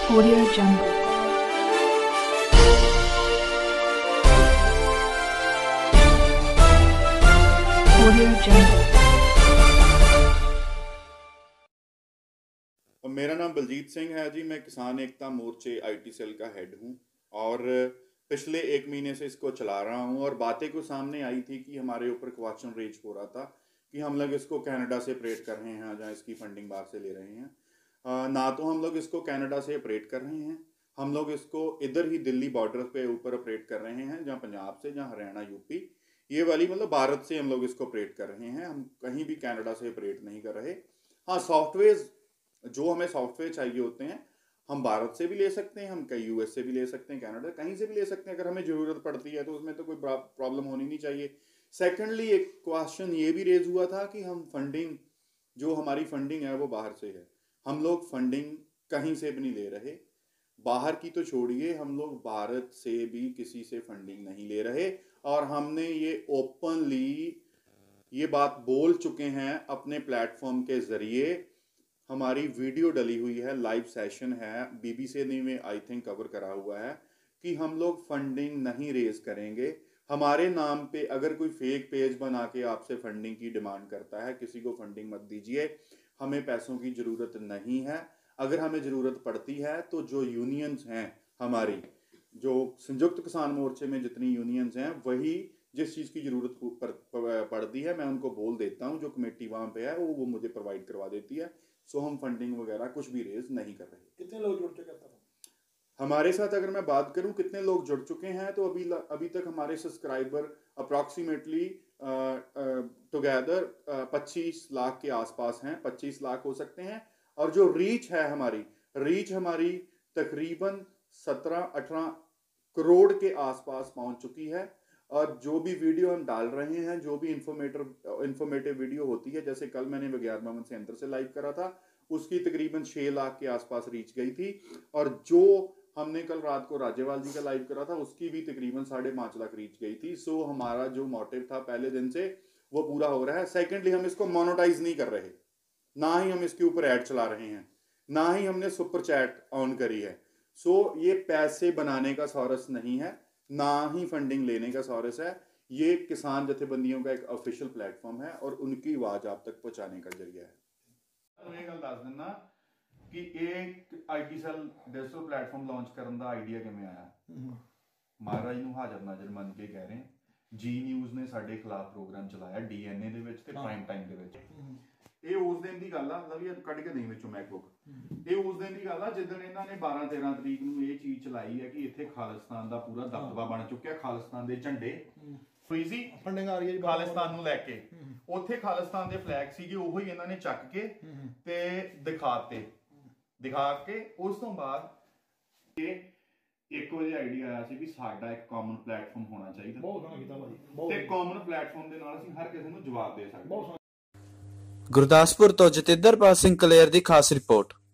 Audio Jungle. Audio Jungle. मेरा नाम बलजीत सिंह है जी। मैं किसान एकता मोर्चे आईटी सेल का हेड हूँ और पिछले 1 महीने से इसको चला रहा हूँ। और बातें को सामने आई थी कि हमारे ऊपर क्वेश्चन रेज हो रहा था कि हम लोग इसको कनाडा से ऑपरेट कर रहे हैं जहाँ इसकी फंडिंग बाहर से ले रहे हैं। ना तो हम लोग इसको कनाडा से ऑपरेट कर रहे हैं, हम लोग इसको इधर ही दिल्ली बॉर्डर पे ऊपर ऑपरेट कर रहे हैं, जहाँ पंजाब से, जहाँ हरियाणा यूपी ये वाली मतलब भारत से हम लोग इसको ऑपरेट कर रहे हैं। हम कहीं भी कनाडा से ऑपरेट नहीं कर रहे। हाँ, सॉफ्टवेयर जो हमें सॉफ्टवेयर चाहिए होते हैं हम भारत से भी ले सकते हैं, हम कहीं यूएस से भी ले सकते हैं, कनाडा कहीं से भी ले सकते हैं। अगर हमें ज़रूरत पड़ती है तो उसमें तो कोई प्रॉब्लम होनी नहीं चाहिए। सेकेंडली एक क्वेश्चन ये भी रेज हुआ था कि हम फंडिंग, जो हमारी फंडिंग है वो बाहर से है। हम लोग फंडिंग कहीं से भी नहीं ले रहे, बाहर की तो छोड़िए, हम लोग भारत से भी किसी से फंडिंग नहीं ले रहे। और हमने ये ओपनली ये बात बोल चुके हैं अपने प्लेटफॉर्म के ज़रिए। हमारी वीडियो डली हुई है, लाइव सेशन है, बीबीसी ने में आई थिंक कवर करा हुआ है कि हम लोग फंडिंग नहीं रेज करेंगे। हमारे नाम पे अगर कोई फेक पेज बना के आपसे फंडिंग की डिमांड करता है, किसी को फंडिंग मत दीजिए। हमें पैसों की ज़रूरत नहीं है। अगर हमें ज़रूरत पड़ती है तो जो यूनियंस हैं हमारी, जो संयुक्त किसान मोर्चे में जितनी यूनियंस हैं, वही जिस चीज़ की ज़रूरत पड़ती है मैं उनको बोल देता हूँ, जो कमेटी वहाँ पे है वो मुझे प्रोवाइड करवा देती है। सो हम फंडिंग वगैरह कुछ भी रेज नहीं कर रहे। कितने लोग जुड़ चुके हैं हमारे साथ? अगर मैं बात करूं कितने लोग जुड़ चुके हैं तो अभी तक हमारे सब्सक्राइबर अप्रॉक्सीमेटली टुगेदर 25 लाख के आसपास हैं, 25 लाख हो सकते हैं। और जो रीच है हमारी तकरीबन 17-18 करोड़ के आसपास पहुंच चुकी है। और जो भी वीडियो हम डाल रहे हैं, जो भी इंफॉर्मेटिव वीडियो होती है, जैसे कल मैंने विज्ञान भवन सेंटर से लाइव करा था, उसकी तकरीबन 6 लाख के आसपास रीच गई थी। और जो हमने कल रात को राज्यपाल जी का लाइव करा था उसकी भी तकरीबन 5.5 लाख रीच गई थी। सो हमारा जो मोटिव था पहले दिन से वो पूरा हो रहा है। सेकेंडली, हम इसको मोनेटाइज नहीं कर रहे, ना ही हम इसके ऊपर ऐड चला रहे हैं, ना ही हमने सुपर चैट ऑन करी है। सो ये पैसे बनाने का सॉरस नहीं है, ना ही फंडिंग लेने का सॉरस है। ये किसान जथेबंदियों का एक ऑफिशियल प्लेटफॉर्म है और उनकी आवाज आप तक पहुंचाने का जरिया है। मैं गल दस दिना कि एक IT cell digital platform launch करने का आइडिया किवें आया। महाराज नूं हाजर नाजर मन के कह रहे हैं। जी न्यूज़ ने साडे खिलाफ प्रोग्राम चलाया डीएनए दे विच ते प्राइम टाइम दे विच। ਇਹ ਉਸ ਦਿਨ ਦੀ ਗੱਲ ਆ, ਮਤਲਬ ਇਹ ਕੱਢ ਕੇ ਨਹੀਂ ਵਿੱਚੋਂ ਮੈਕਬੁੱਕ। ਇਹ ਉਸ ਦਿਨ ਦੀ ਗੱਲ ਆ ਜਿੱਦਣ ਇਹਨਾਂ ਨੇ 12-13 ਤਰੀਕ ਨੂੰ ਇਹ ਚੀਜ਼ ਚਲਾਈ ਹੈ ਕਿ ਇੱਥੇ ਖਾਲਿਸਤਾਨ ਦਾ ਪੂਰਾ ਦਬਦਬਾ ਬਣ ਚੁੱਕਿਆ। ਖਾਲਿਸਤਾਨ ਦੇ ਝੰਡੇ ਹੋਈ ਸੀ ਫੰਡਿੰਗ ਆ ਰਹੀ ਹੈ ਖਾਲਿਸਤਾਨ ਨੂੰ ਲੈ ਕੇ। ਉੱਥੇ ਖਾਲਿਸਤਾਨ ਦੇ ਫਲੈਗ ਸੀਗੇ, ਉਹੀ ਇਹਨਾਂ ਨੇ ਚੱਕ ਕੇ ਤੇ ਦਿਖਾ ਕੇ ਉਸ ਤੋਂ ਬਾਅਦ ਇਹ 1 ਵਜੇ ਆਈਡੀਆ ਆਇਆ ਸੀ ਵੀ ਸਾਡਾ ਇੱਕ ਕਾਮਨ ਪਲੇਟਫਾਰਮ ਹੋਣਾ ਚਾਹੀਦਾ। ਬਹੁਤ ਸੋਹਣਾ ਕੀਤਾ ਭਾਜੀ। ਤੇ ਕਾਮਨ ਪਲੇਟਫਾਰਮ ਦੇ ਨਾਲ ਅਸੀਂ ਹਰ ਕਿਸੇ ਨੂੰ ਜਵਾਬ ਦੇ ਸਕਦੇ। ਗੁਰਦਾਸਪੁਰ ਤੋਂ ਜਤਿੰਦਰਪਾਲ ਸਿੰਘ ਕਲੇਰ ਦੀ ਖਾਸ ਰਿਪੋਰਟ।